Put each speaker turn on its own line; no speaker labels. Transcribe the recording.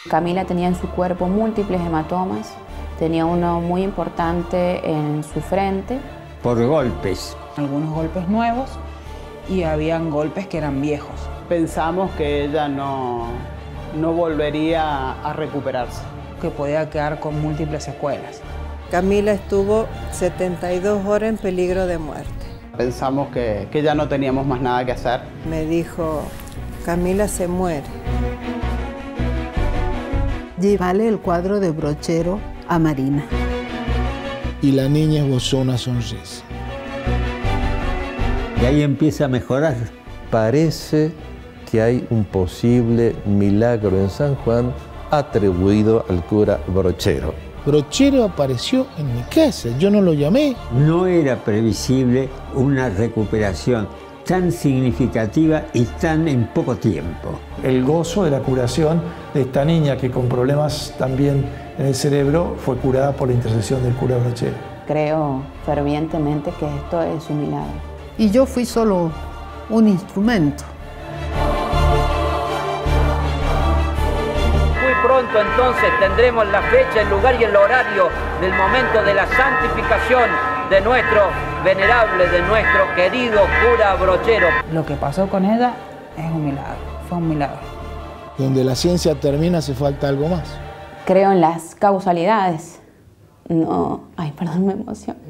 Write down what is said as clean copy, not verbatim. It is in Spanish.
Camila tenía en su cuerpo múltiples hematomas, tenía uno muy importante en su frente.
Por golpes.
Algunos golpes nuevos y habían golpes que eran viejos.
Pensamos que ella no volvería a recuperarse.
Que podía quedar con múltiples secuelas.
Camila estuvo 72 horas en peligro de muerte.
Pensamos que ya no teníamos más nada que hacer.
Me dijo, Camila se muere.
Llévale el cuadro de brochero a Marina.
Y la niña esbozó una sonrisa.
Y ahí empieza a mejorar.
Parece que hay un posible milagro en San Juan atribuido al cura Brochero.
Brochero apareció en mi casa, yo no lo llamé.
No era previsible una recuperación tan significativa y tan en poco tiempo.
El gozo de la curación de esta niña que con problemas también en el cerebro fue curada por la intercesión del cura Brochero.
Creo fervientemente que esto es un milagro.
Y yo fui solo un instrumento.
Muy pronto entonces tendremos la fecha, el lugar y el horario del momento de la santificación de nuestro venerable, de nuestro querido cura Brochero.
Lo que pasó con ella es un milagro, fue un milagro.
Donde la ciencia termina hace falta algo más.
Creo en las causalidades. No, ay, perdón, me emociono.